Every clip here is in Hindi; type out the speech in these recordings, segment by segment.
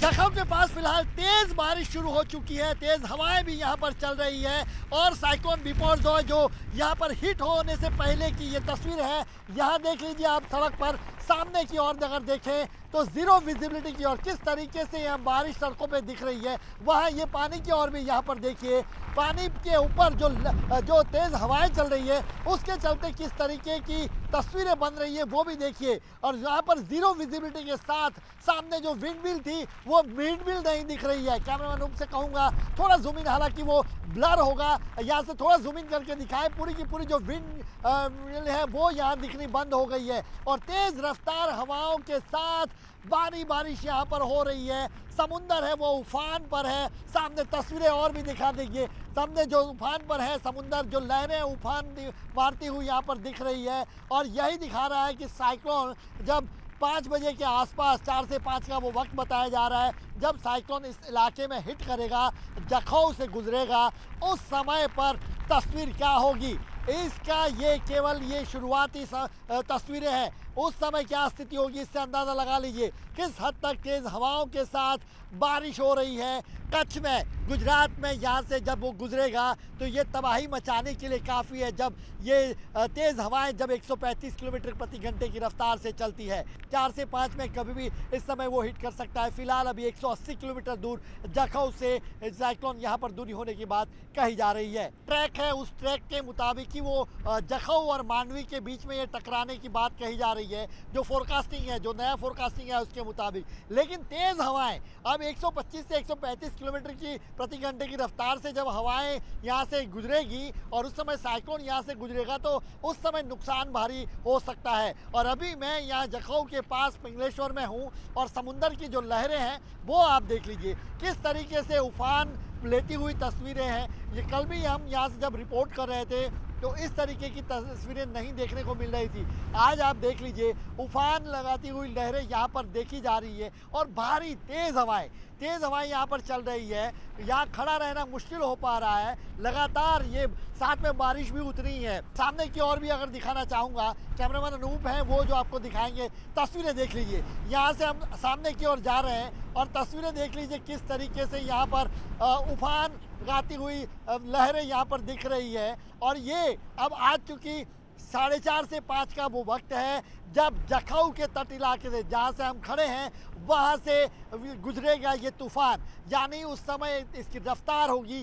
जखौ के पास फिलहाल तेज बारिश शुरू हो चुकी है, तेज हवाएं भी यहाँ पर चल रही है और साइक्लोन बिपरजॉय जो यहाँ पर हिट होने से पहले की ये तस्वीर है। यहाँ देख लीजिए आप सड़क पर सामने की ओर अगर देखें तो जीरो विजिबिलिटी की ओर किस तरीके से यहाँ बारिश सड़कों पे दिख रही है। वहाँ ये पानी की ओर भी यहाँ पर देखिए, पानी के ऊपर जो तेज हवाएं चल रही है उसके चलते किस तरीके की तस्वीरें बन रही है वो भी देखिए। और यहाँ पर जीरो विजिबिलिटी के साथ सामने जो विंड मिल थी वो विंड मिल नहीं दिख रही है। कैमरामैन रूप से कहूँगा थोड़ा जूम इन, हालांकि वो ब्लर होगा, यहाँ से थोड़ा जूम इन करके दिखाए। पूरी की पूरी जो विंड मिल है वो यहाँ दिखनी बंद हो गई है और तेज रफ्तार हवाओं के साथ बारिश यहाँ पर हो रही है। समुंदर है वो उफान पर है, सामने तस्वीरें और भी दिखा देंगे। सामने जो उफान पर है समुंदर, जो लहरें उफान मारती हुई यहाँ पर दिख रही है और यही दिखा रहा है कि साइक्लोन जब 5 बजे के आसपास, 4 से 5 का वो वक्त बताया जा रहा है, जब साइक्लोन इस इलाके में हिट करेगा, जखौ से गुजरेगा, उस समय पर तस्वीर क्या होगी इसका ये केवल ये शुरुआती तस्वीरें हैं। उस समय क्या स्थिति होगी इससे अंदाज़ा लगा लीजिए किस हद तक तेज़ हवाओं के साथ बारिश हो रही है। कच्छ में, गुजरात में यहाँ से जब वो गुजरेगा तो ये तबाही मचाने के लिए काफ़ी है। जब ये तेज़ हवाएं जब 135 किलोमीटर प्रति घंटे की रफ्तार से चलती है, 4 से 5 में कभी भी इस समय वो हिट कर सकता है। फिलहाल अभी 180 किलोमीटर दूर जखौ से साइक्लोन यहाँ पर दूरी होने की बात कही जा रही है। ट्रैक है, उस ट्रैक के मुताबिक ही वो जखौ और मांडवी के बीच में ये टकराने की बात कही जा रही है, जो फोरकास्टिंग है, जो नया फोरकास्टिंग है उसके मुताबिक। लेकिन तेज़ हवाएं अब 125 से 135 किलोमीटर की प्रति घंटे की रफ्तार से जब हवाएं यहाँ से गुजरेगी और उस समय साइक्लोन यहाँ से गुजरेगा तो उस समय नुकसान भारी हो सकता है। और अभी मैं यहाँ जखौ के पास पिंगलेश्वर में हूँ और समुंदर की जो लहरें हैं वो आप देख लीजिए किस तरीके से उफान लेती हुई तस्वीरें हैं। ये कल भी हम यहाँ से जब रिपोर्ट कर रहे थे तो इस तरीके की तस्वीरें नहीं देखने को मिल रही थी। आज आप देख लीजिए उफान लगाती हुई लहरें यहाँ पर देखी जा रही है और भारी तेज़ हवाएं यहाँ पर चल रही है। यहाँ खड़ा रहना मुश्किल हो पा रहा है। लगातार ये साथ में बारिश भी उतरी है। सामने की ओर भी अगर दिखाना चाहूँगा, कैमरामैन अनूप हैं वो जो आपको दिखाएंगे। तस्वीरें देख लीजिए, यहाँ से हम सामने की ओर जा रहे हैं और तस्वीरें देख लीजिए किस तरीके से यहाँ पर उफान गाती हुई लहरें यहाँ पर दिख रही है। और ये अब आज चूँकि 4:30 से 5 का वो वक्त है जब जखौ के तट इलाके से, जहाँ से हम खड़े हैं, वहाँ से गुजरेगा ये तूफान। यानी उस समय इसकी रफ्तार होगी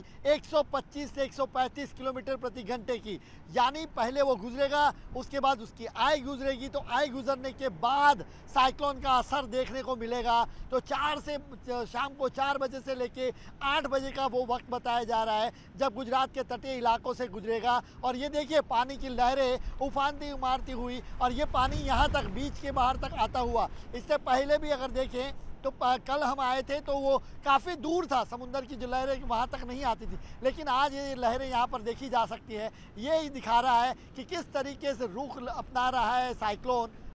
125 से 135 किलोमीटर प्रति घंटे की। यानी पहले वो गुजरेगा, उसके बाद उसकी आई गुजरेगी, तो आई गुजरने के बाद साइक्लोन का असर देखने को मिलेगा। तो 4 से शाम को 4 बजे से लेके 8 बजे का वो वक्त बताया जा रहा है जब गुजरात के तटीय इलाकों से गुजरेगा। और ये देखिए पानी की लहरें उफानती मारती हुई और ये पानी यहाँ तक बीच के बाहर तक आता हुआ। इससे पहले भी अगर देखें तो कल हम आए थे तो वो काफ़ी दूर था, समुंदर की जो लहरें वहाँ तक नहीं आती थी, लेकिन आज ये लहरें यहाँ पर देखी जा सकती है। ये ही दिखा रहा है कि किस तरीके से रुख अपना रहा है साइक्लोन